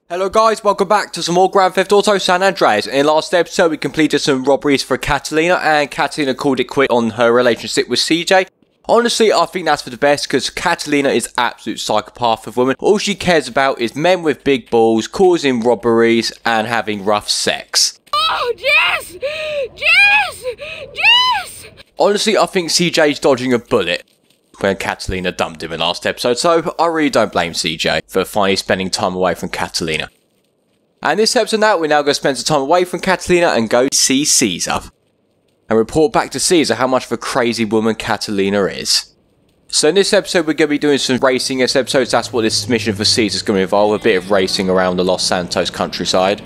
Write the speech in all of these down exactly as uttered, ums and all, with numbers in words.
Hello guys, welcome back to some more Grand Theft Auto San Andreas. In the last episode we completed some robberies for Catalina, and Catalina called it quit on her relationship with C J. Honestly, I think that's for the best, because Catalina is an absolute psychopath of women. All she cares about is men with big balls, causing robberies, and having rough sex. Oh, Jess! Jess! Jess! Honestly, I think C J's dodging a bullet when Catalina dumped him in the last episode, so I really don't blame C J for finally spending time away from Catalina. And this episode now, we're now going to spend some time away from Catalina and go see Caesar. And report back to Caesar how much of a crazy woman Catalina is. So in this episode we're going to be doing some racing this episode, so that's what this mission for Caesar is going to involve, a bit of racing around the Los Santos countryside.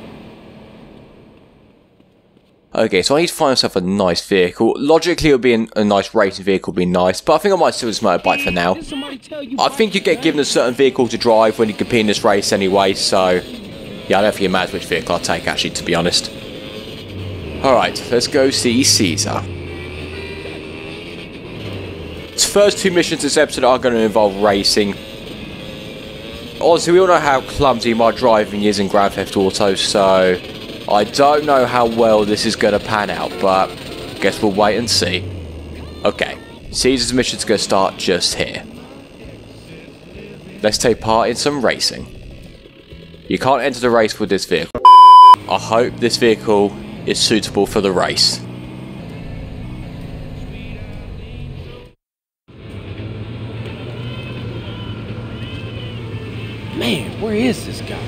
Okay, so I need to find myself a nice vehicle. Logically, it would be an, a nice racing vehicle would be nice, but I think I might steal this motorbike for now. I think you get given a certain vehicle to drive when you compete in this race anyway, so yeah, I don't think it matters which vehicle I take, actually, to be honest. Alright, let's go see Caesar. Its first two missions this episode are going to involve racing. Honestly, we all know how clumsy my driving is in Grand Theft Auto, so I don't know how well this is going to pan out, but I guess we'll wait and see. Okay, Caesar's mission's going to start just here. Let's take part in some racing. You can't enter the race with this vehicle. I hope this vehicle is suitable for the race. Man, where is this guy?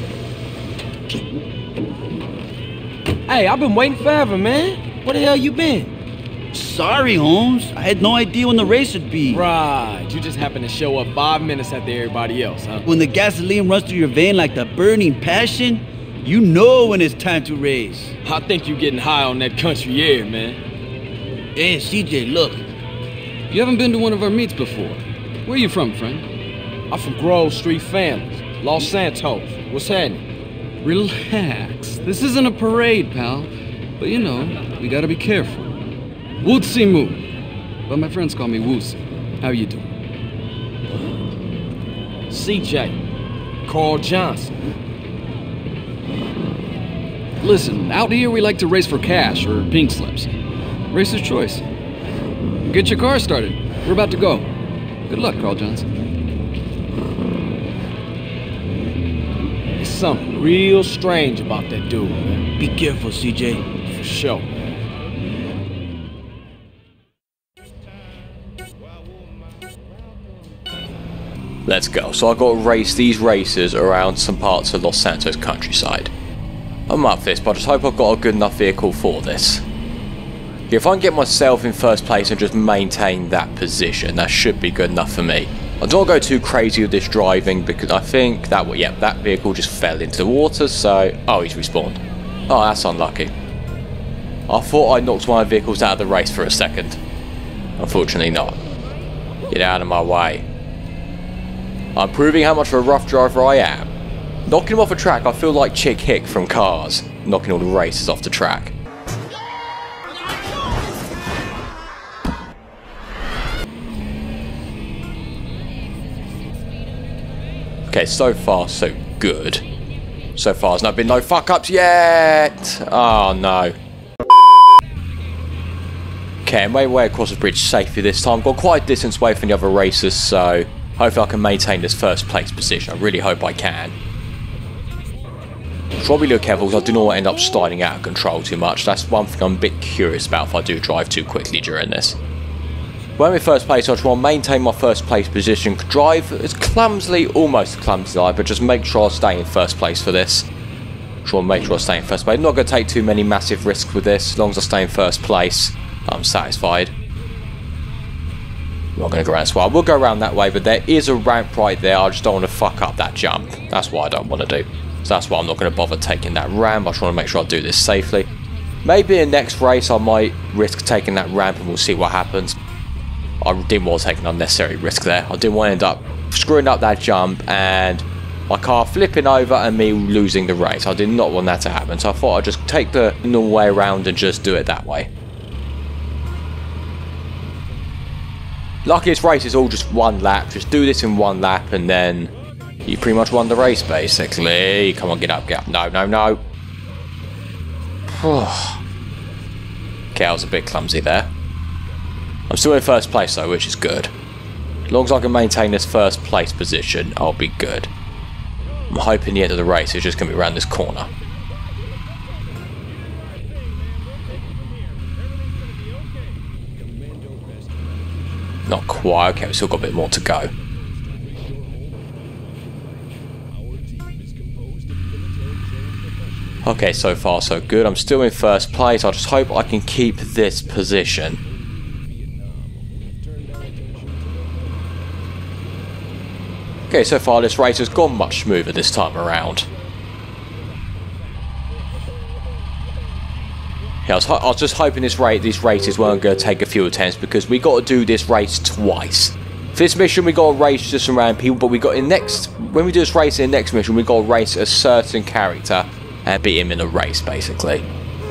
Hey, I've been waiting forever, man. Where the hell you been? Sorry, Holmes. I had no idea when the race would be. Right, you just happened to show up five minutes after everybody else, huh? When the gasoline runs through your vein like the burning passion, you know when it's time to race. I think you getting high on that country air, man. Hey, C J, look. You haven't been to one of our meets before. Where you from, friend? I'm from Grove Street Families, Los Santos. What's happening? Relax. This isn't a parade, pal. But you know, we gotta be careful. Wootsy Moo. But my friends call me Wootsy. How you doing? C J. Carl Johnson. Listen, out here we like to race for cash or pink slips. Racer's choice. Get your car started. We're about to go. Good luck, Carl Johnson. There's something real strange about that dude, man. Be careful, C J. For sure. Let's go. So I've got to race these racers around some parts of Los Santos countryside. I'm up for this, but I just hope I've got a good enough vehicle for this. If I can get myself in first place and just maintain that position, that should be good enough for me. I don't go too crazy with this driving, because I think that, well, yeah, that vehicle just fell into the water, so... Oh, he's respawned. Oh, that's unlucky. I thought I knocked one of the vehicles out of the race for a second. Unfortunately not. Get out of my way. I'm proving how much of a rough driver I am. Knocking him off a track, I feel like Chick Hick from Cars, knocking all the races off the track. Okay, so far so good. So far there's not been no fuck-ups yet! Oh no. Okay, I'm way, way across the bridge safely this time. Got quite a distance away from the other racers, so hopefully I can maintain this first place position. I really hope I can. Should probably look careful, because I do not want to end up sliding out of control too much. That's one thing I'm a bit curious about if I do drive too quickly during this. When I'm in first place, I just want to maintain my first place position, drive as clumsily, almost clumsily, but just make sure I stay in first place for this. Just want to make sure I stay in first place. I'm not going to take too many massive risks with this. As long as I stay in first place, I'm satisfied. I'm not going to go around this way. I will go around that way, but there is a ramp right there. I just don't want to fuck up that jump. That's what I don't want to do. So that's why I'm not going to bother taking that ramp. I just want to make sure I do this safely. Maybe in the next race I might risk taking that ramp and we'll see what happens. I didn't want to take an unnecessary risk there. I didn't want to end up screwing up that jump and my car flipping over and me losing the race. I did not want that to happen, so I thought I'd just take the normal way around and just do it that way. Lucky this race is all just one lap. Just do this in one lap and then You pretty much won the race, basically. Come on, get up, get up. No, no, no. Okay, I was a bit clumsy there. I'm still in first place though, which is good. As long as I can maintain this first place position, I'll be good. I'm hoping the end of the race is just going to be around this corner. Not quite. Okay, we've still got a bit more to go. Okay, so far so good. I'm still in first place. I just hope I can keep this position. Okay, so far this race has gone much smoother this time around. Yeah, I was, I was just hoping this rate, these races weren't going to take a few attempts because we got to do this race twice. For this mission we got to race just some random people, but we got in next when we do this race in the next mission we got to race a certain character and beat him in a race, basically.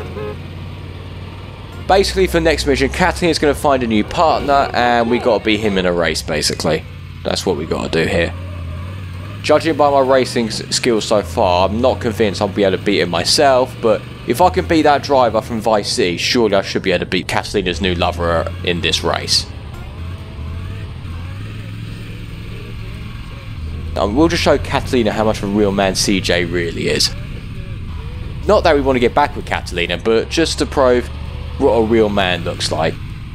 Basically for the next mission, Catalina is going to find a new partner and we got to beat him in a race, basically. That's what we got to do here. Judging by my racing skills so far, I'm not convinced I'll be able to beat him myself, but if I can beat that driver from Vice City, surely I should be able to beat Catalina's new lover in this race. And we'll just show Catalina how much of a real man C J really is. Not that we want to get back with Catalina, but just to prove what a real man looks like.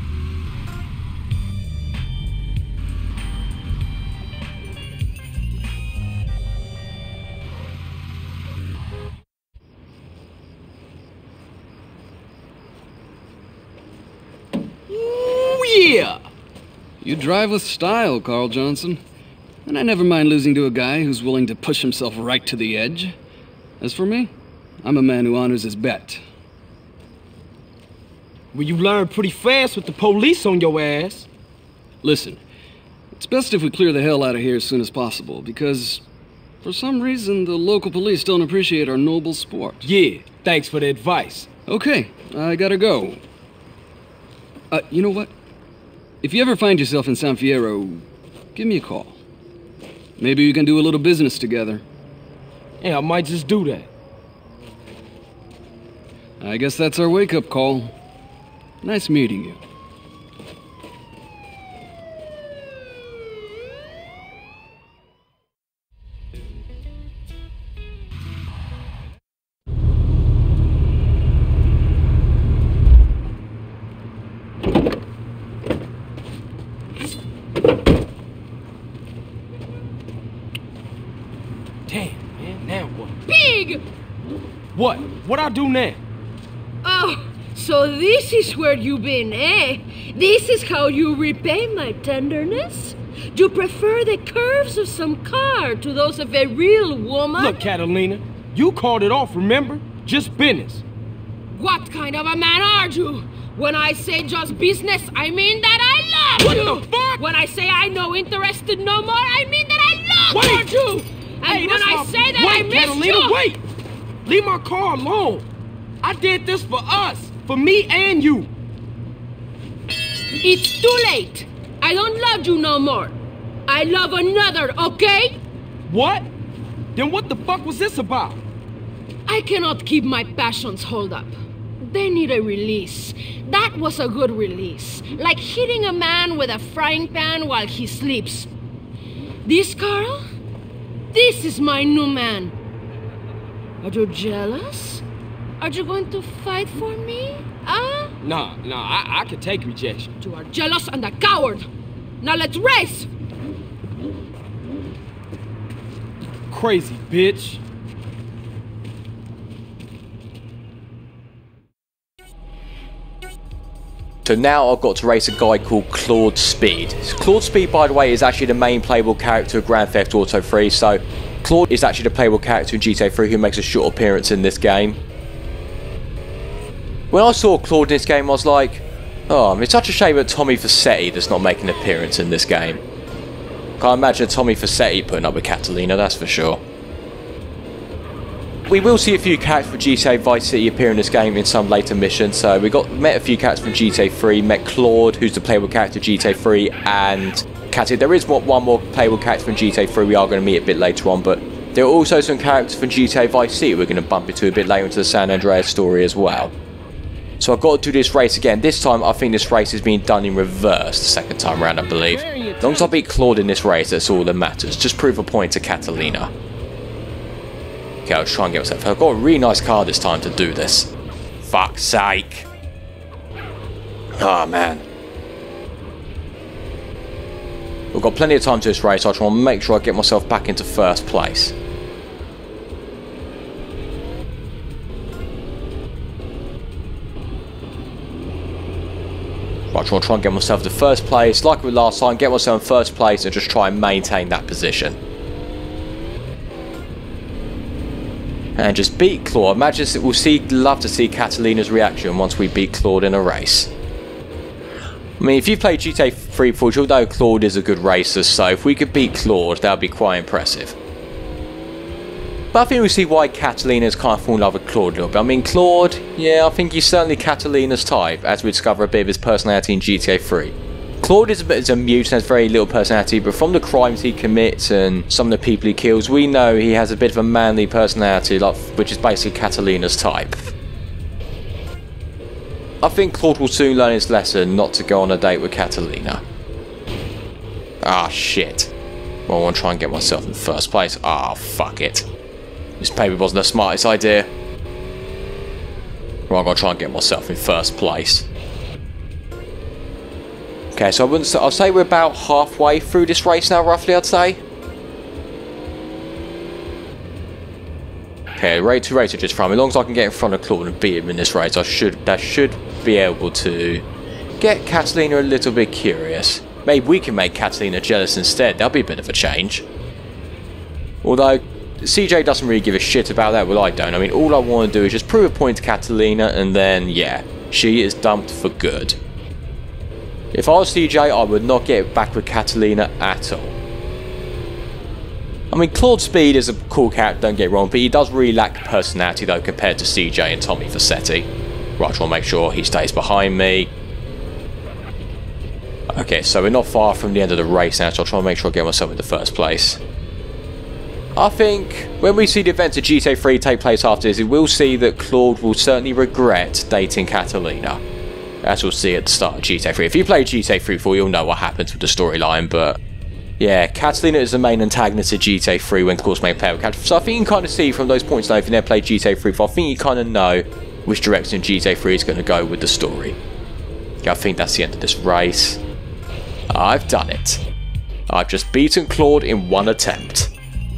Yeah! You drive with style, Carl Johnson. And I never mind losing to a guy who's willing to push himself right to the edge. As for me, I'm a man who honors his bet. Well, you learned pretty fast with the police on your ass. Listen, it's best if we clear the hell out of here as soon as possible, because for some reason the local police don't appreciate our noble sport. Yeah, thanks for the advice. Okay, I gotta go. Uh, you know what? If you ever find yourself in San Fierro, give me a call. Maybe we can do a little business together. Yeah, I might just do that. I guess that's our wake-up call. Nice meeting you. Damn, man, now what? Pig! What? What I do now? Oh, so this is where you've been, eh? This is how you repay my tenderness? You prefer the curves of some car to those of a real woman? Look, Catalina, you called it off, remember? Just business. What kind of a man are you? When I say just business, I mean that I love What you! the fuck? When I say I'm no interested no more, I mean that I love Wait! you! And Hey, when this I my- say that wait, I miss Catalina, you... wait! Leave my car alone. I did this for us, for me and you. It's too late. I don't love you no more. I love another, okay? What? Then what the fuck was this about? I cannot keep my passions hold up. They need a release. That was a good release. Like hitting a man with a frying pan while he sleeps. This, Carl? This is my new man. Are you jealous? Are you going to fight for me? Huh? Nah, nah, I, I can take rejection. You are jealous and a coward. Now let's race! Crazy bitch. So now I've got to race a guy called Claude Speed. Claude Speed, by the way, is actually the main playable character of Grand Theft Auto three, so Claude is actually the playable character in G T A three who makes a short appearance in this game. When I saw Claude in this game, I was like, oh, it's such a shame that Tommy Vercetti does not make an appearance in this game. Can't imagine Tommy Vercetti putting up with Catalina, that's for sure. We will see a few characters from G T A Vice City appear in this game in some later missions. So we got met a few characters from G T A three, met Claude, who's the playable character of G T A three, and Catalina. There is one more playable character from G T A three we are going to meet a bit later on, but there are also some characters from G T A Vice City we're going to bump into a bit later into the San Andreas story as well. So I've got to do this race again. This time I think this race is being done in reverse the second time around, I believe. As long as I beat Claude in this race, that's all that matters. Just prove a point to Catalina. Okay, I'll try and get myself. I've got a really nice car this time to do this. Fuck's sake. Oh man. We've got plenty of time to this race, so I try and make sure I get myself back into first place. Right, I'll try and get myself to first place, like with last time, get myself in first place and just try and maintain that position. And just beat Claude. Imagine we'll see, love to see Catalina's reaction once we beat Claude in a race. I mean, if you've played G T A three before, you'll know Claude is a good racer, so if we could beat Claude, that would be quite impressive. But I think we'll see why Catalina's kind of fallen in love with Claude a little bit. I mean, Claude, yeah, I think he's certainly Catalina's type, as we discover a bit of his personality in G T A three. Claude is a bit of a mute and has very little personality, but from the crimes he commits and some of the people he kills, we know he has a bit of a manly personality, like, which is basically Catalina's type. I think Claude will soon learn his lesson not to go on a date with Catalina. Ah, shit. Well, I want to try and get myself in first place. Ah, fuck it. This maybe wasn't the smartest idea. Right, I'm going to try and get myself in first place. Okay, so I wouldn't say, I'll say we're about halfway through this race now, roughly, I'd say. Okay, rate to race just from. As long as I can get in front of Claude and beat him in this race, I should that should be able to get Catalina a little bit curious. Maybe we can make Catalina jealous instead. That'll be a bit of a change. Although C J doesn't really give a shit about that, well I don't. I mean, all I want to do is just prove a point to Catalina and then, yeah, she is dumped for good. If I was C J, I would not get back with Catalina at all. I mean, Claude Speed is a cool character, don't get wrong, but he does really lack personality though compared to C J and Tommy Vercetti. Right, I want to make sure he stays behind me. Okay, so we're not far from the end of the race now, so I'll try and make sure I get myself in the first place. I think when we see the events of G T A three take place after this, we'll see that Claude will certainly regret dating Catalina. As we'll see at the start of G T A three. If you play G T A three before, you'll know what happens with the storyline, but yeah, Catalina is the main antagonist of G T A three when Claude's main player character. So I think you can kind of see from those points now, if you never played G T A three before, I think you kind of know which direction G T A three is going to go with the story. Yeah, I think that's the end of this race. I've done it. I've just beaten Claude in one attempt.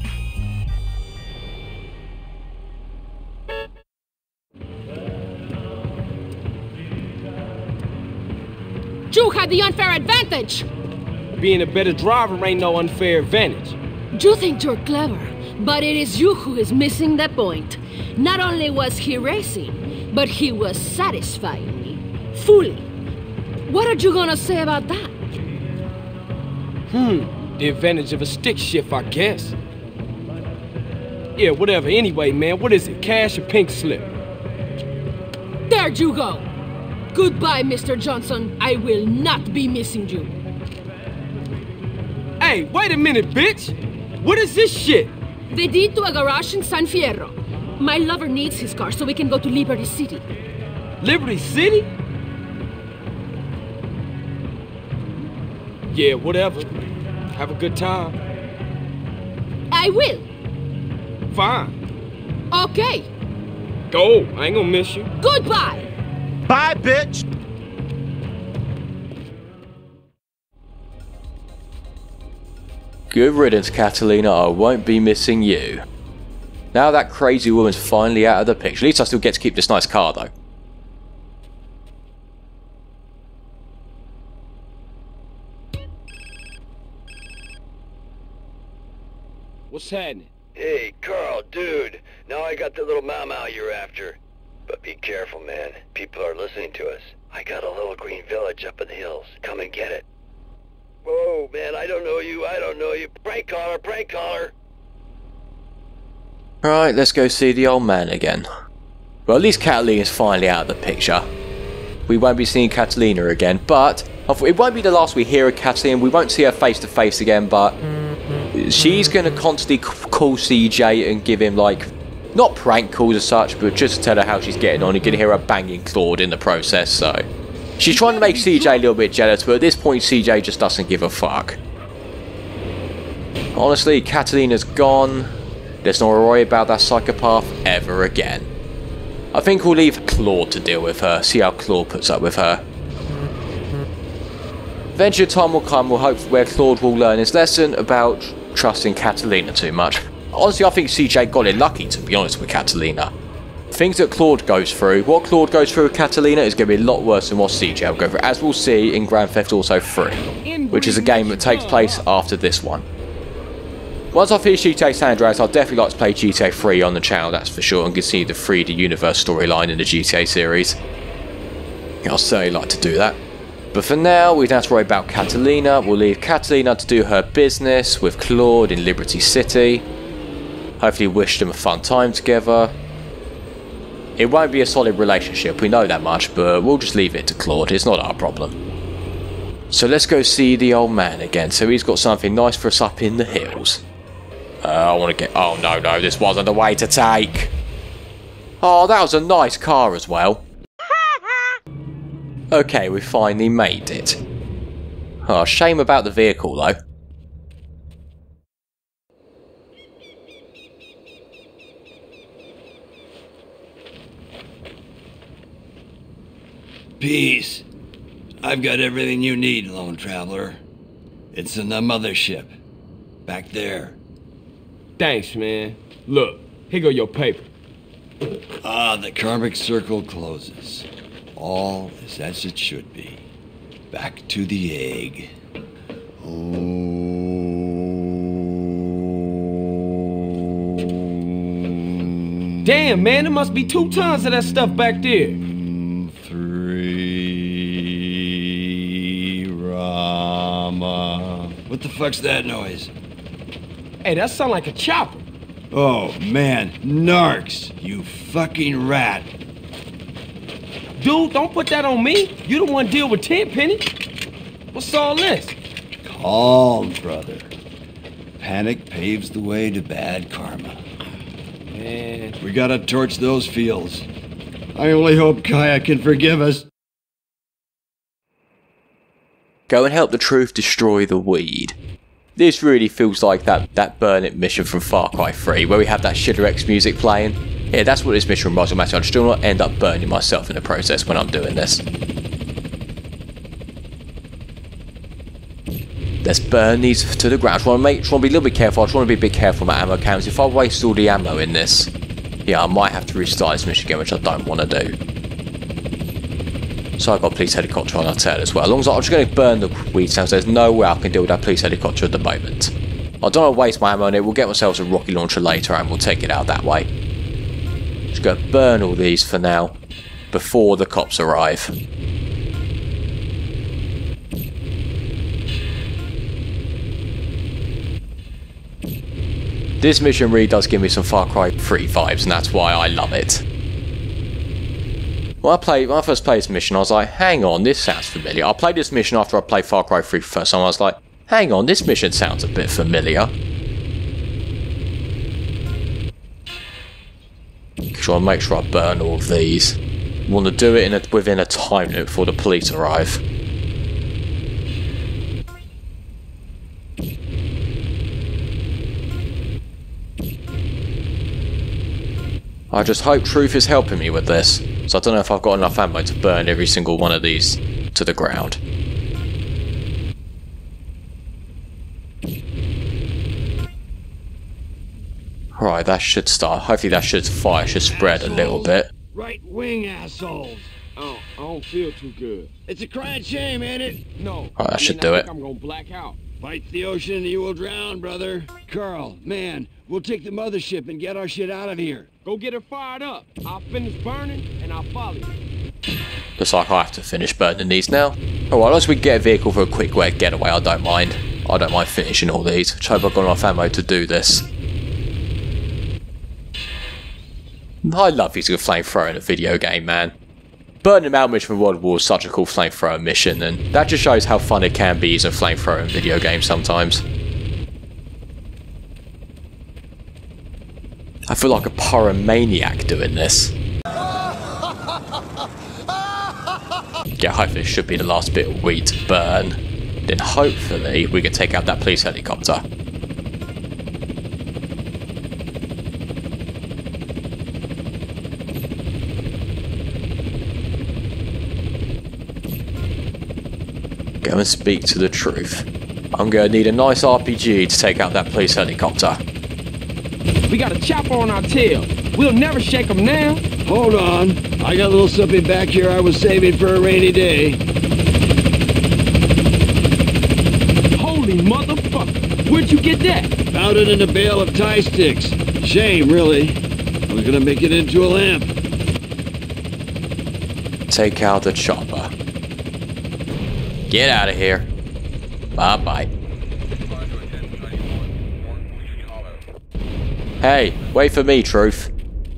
You had the unfair advantage! Being a better driver ain't no unfair advantage. You think you're clever, but it is you who is missing the point. Not only was he racing, but he was satisfying me. Fully. What are you gonna say about that? Hmm, the advantage of a stick shift, I guess. Yeah, whatever. Anyway, man, what is it? Cash or pink slip? There you go! Goodbye, Mister Johnson. I will not be missing you. Hey, wait a minute, bitch! What is this shit? The deed to a garage in San Fierro. My lover needs his car so we can go to Liberty City. Liberty City? Yeah, whatever. Have a good time. I will. Fine. Okay. Go. I ain't gonna miss you. Goodbye. Bye, bitch! Good riddance, Catalina, I won't be missing you. Now that crazy woman's finally out of the picture. At least I still get to keep this nice car, though. What's happening? Hey, Carl, dude. Now I got the little mau-mau you're after. But be careful, man. People are listening to us. I got a little green village up in the hills. Come and get it. Whoa, man, I don't know you. I don't know you. Prank caller, prank caller. Right, let's go see the old man again. Well, at least Catalina's finally out of the picture. We won't be seeing Catalina again, but It won't be the last we hear of Catalina. We won't see her face to face again, but she's going to constantly call C J and give him, like, not prank calls as such, but just to tell her how she's getting on. You're going to hear her banging Claude in the process, so she's trying to make C J a little bit jealous, but at this point C J just doesn't give a fuck. Honestly, Catalina's gone. Let's not worry about that psychopath ever again. I think we'll leave Claude to deal with her, see how Claude puts up with her. Eventually time will come, we'll hope, where Claude will learn his lesson about trusting Catalina too much. Honestly, I think C J got it lucky, to be honest, with Catalina. Things that Claude goes through, what Claude goes through with Catalina is going to be a lot worse than what C J will go through, as we'll see in Grand Theft Auto three, which is a game that takes place after this one. Once I finish G T A San Andreas, I'd definitely like to play G T A three on the channel, that's for sure, and continue the three D universe storyline in the G T A series. I'll certainly like to do that. But for now, we don't have to worry about Catalina. We'll leave Catalina to do her business with Claude in Liberty City. Hopefully wish them a fun time together. It won't be a solid relationship, we know that much, but we'll just leave it to Claude, it's not our problem. So let's go see the old man again, so he's got something nice for us up in the hills. Uh, I want to get... Oh no, no, this wasn't the way to take. Oh, that was a nice car as well. Okay, we finally made it. Oh, shame about the vehicle though. Peace. I've got everything you need, lone traveler. It's in the mothership. Back there. Thanks, man. Look, here go your paper. Ah, the karmic circle closes. All is as it should be. Back to the egg. Oh. Damn, man, there must be two tons of that stuff back there. Three... Rama... What the fuck's that noise? Hey, that sound like a chopper. Oh, man. Narcs, you fucking rat. Dude, don't put that on me. You the one deal with Tenpenny. What's all this? Calm, brother. Panic paves the way to bad karma. Man. We gotta torch those fields. I only hope Kaya can forgive us. Go and help the truth destroy the weed. This really feels like that, that Burn It mission from Far Cry three, where we have that Shitter X music playing. Yeah, that's what this mission reminds me of. I just do not end up burning myself in the process when I'm doing this. Let's burn these to the ground. I just want to make, just want to be a little bit careful. I just want to be a bit careful with my ammo cans. If I waste all the ammo in this, yeah, I might have to restart this mission again, which I don't want to do. So I've got a police helicopter on our tail as well. As long as I'm just going to burn the weed sounds, there's no way I can deal with that police helicopter at the moment. I don't want to waste my ammo on it. We'll get ourselves a rocket launcher later and we'll take it out that way. Just go burn all these for now, before the cops arrive. This mission really does give me some Far Cry three vibes, and that's why I love it. When I, played, when I first played this mission, I was like, hang on, this sounds familiar. I played this mission after I played Far Cry three for the first time. I was like, hang on, this mission sounds a bit familiar. I want to make sure I burn all of these. I want to do it in a, within a time limit before the police arrive. I just hope Truth is helping me with this, so I don't know if I've got enough ammo to burn every single one of these to the ground. Alright, that should start. Hopefully that should fire should spread a little bit. Right wing assholes. Oh, I don't feel too good. It's a crying shame, ain't it? No. Alright, that I should mean, do I it. think I'm gonna black out. Fight the ocean and you will drown, brother. Carl, man, we'll take the mothership and get our shit out of here. Go get her fired up. I'll finish burning and I'll follow you. Looks like I have to finish burning these now. Alright, as we get a vehicle for a quick way getaway, I don't mind. I don't mind finishing all these. Just hope I've got enough ammo to do this. I love using a flamethrower in a video game, man. Burning him out mission from World War was such a cool flamethrower mission, and that just shows how fun it can be using a flamethrower in video games sometimes. I feel like a pyromaniac doing this. Yeah, hopefully this should be the last bit of wheat to burn. Then hopefully we can take out that police helicopter. Go and speak to the truth. I'm gonna need a nice R P G to take out that police helicopter. We got a chopper on our tail. We'll never shake them now. Hold on. I got a little something back here I was saving for a rainy day. Holy motherfucker. Where'd you get that? Found it in a bale of tie sticks. Shame, really. I was gonna make it into a lamp. Take out the chopper. Get out of here. Bye-bye. Hey, wait for me, Truth.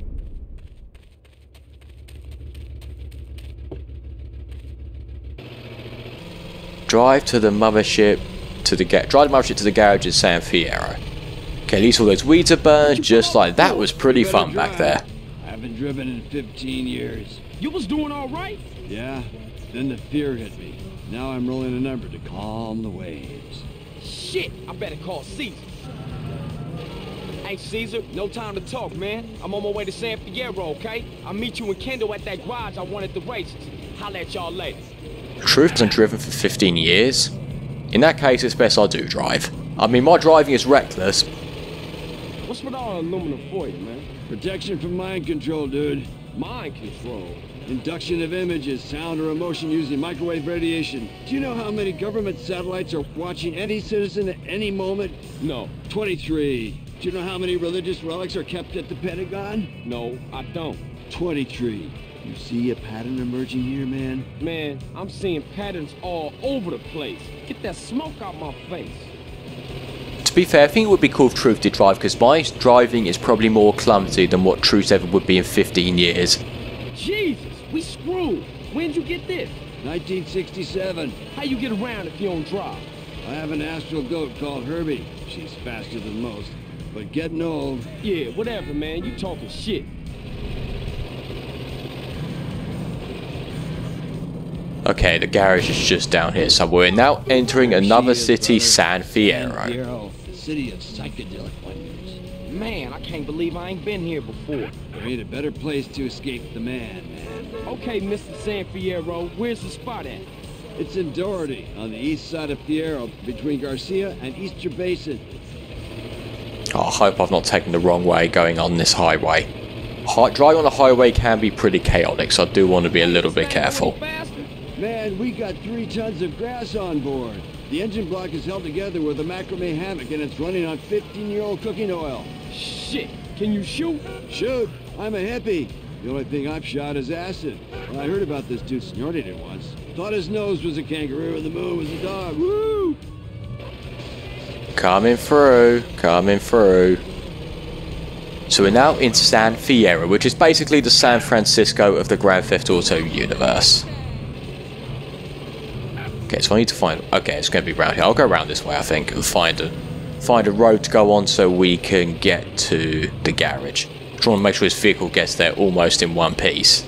Drive to the mothership to the ga drive the mothership to the garage in San Fierro. Okay, at least all those weeds are burned, just like that was pretty fun back there. I haven't driven in fifteen years. You was doing all right? Yeah, then the fear hit me. Now I'm rolling a number to calm the waves. Shit, I better call Caesar. Hey Caesar, no time to talk, man. I'm on my way to San Fierro, okay? I'll meet you and Kendall at that garage I wanted the races. Holla at y'all later. Truth hasn't driven for fifteen years. In that case, it's best I do drive. I mean, my driving is reckless. What's with all aluminum foil, man? Protection from mind control, dude. Mind control? Induction of images, sound, or emotion using microwave radiation. Do you know how many government satellites are watching any citizen at any moment? No. twenty-three. Do you know how many religious relics are kept at the Pentagon? No, I don't. twenty-three. You see a pattern emerging here, man? Man, I'm seeing patterns all over the place. Get that smoke out my face. To be fair, I think it would be cool if Truth did drive, because my driving is probably more clumsy than what Truth ever would be in fifteen years. Jesus, we screwed. When'd you get this? nineteen sixty-seven. How you get around if you don't drive? I have an astral goat called Herbie. She's faster than most, but getting old. Yeah, whatever, man. You talking shit. Okay, the garage is just down here somewhere. We're now entering another city, San Fierro. The city of psychedelic wonders. Man, I can't believe I ain't been here before. There ain't a better place to escape the man, man. Okay, Mister San Fierro, where's the spot at? It's in Doherty, on the east side of Fierro, between Garcia and Easter Basin. Oh, I hope I've not taken the wrong way going on this highway. Hi driving on a highway can be pretty chaotic, so I do want to be a little bit careful. Man, we got three tons of grass on board. The engine block is held together with a macrame hammock, and it's running on fifteen-year-old cooking oil. Shit, can you shoot? Shoot? I'm a hippie. The only thing I've shot is acid. Well, I heard about this dude snorting it once. Thought his nose was a kangaroo and the moon was a dog. Woo! Coming through, coming through. So we're now in San Fierro, which is basically the San Francisco of the Grand Theft Auto universe. Okay, so I need to find... Okay, it's going to be around here. I'll go around this way, I think, and find a, find a road to go on so we can get to the garage. I'm trying to make sure this vehicle gets there almost in one piece.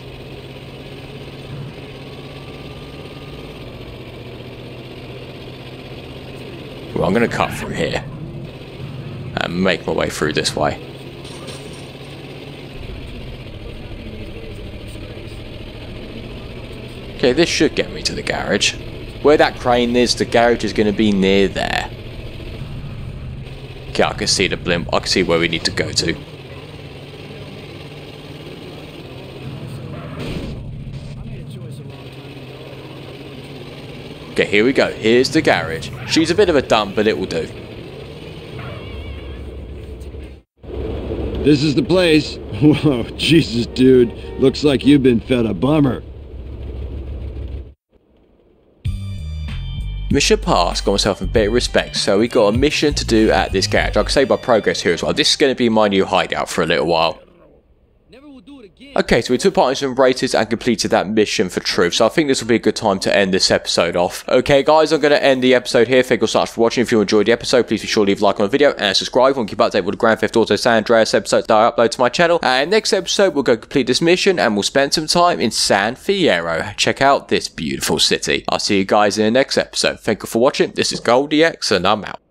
Well, I'm going to cut through here and make my way through this way. Okay, this should get me to the garage. Where that crane is, the garage is going to be near there. Okay, I can see the blimp. I can see where we need to go to. Okay, here we go. Here's the garage. She's a bit of a dump, but it will do. This is the place. Whoa, Jesus, dude. Looks like you've been fed a bummer. Mission passed, got myself a bit of respect, so we got a mission to do at this garage. I can save my progress here as well. This is going to be my new hideout for a little while. Never will do it again. Okay, so we took part in some races and completed that mission for truth, so I think this will be a good time to end this episode off. Okay guys, I'm going to end the episode here. Thank you so much for watching. If you enjoyed the episode, please be sure to leave a like on the video and subscribe. We'll keep updated with the Grand Theft Auto San Andreas episodes that I upload to my channel. And next episode, we'll go complete this mission and we'll spend some time in San Fierro. Check out this beautiful city. I'll see you guys in the next episode. Thank you for watching. This is goldiex and I'm out.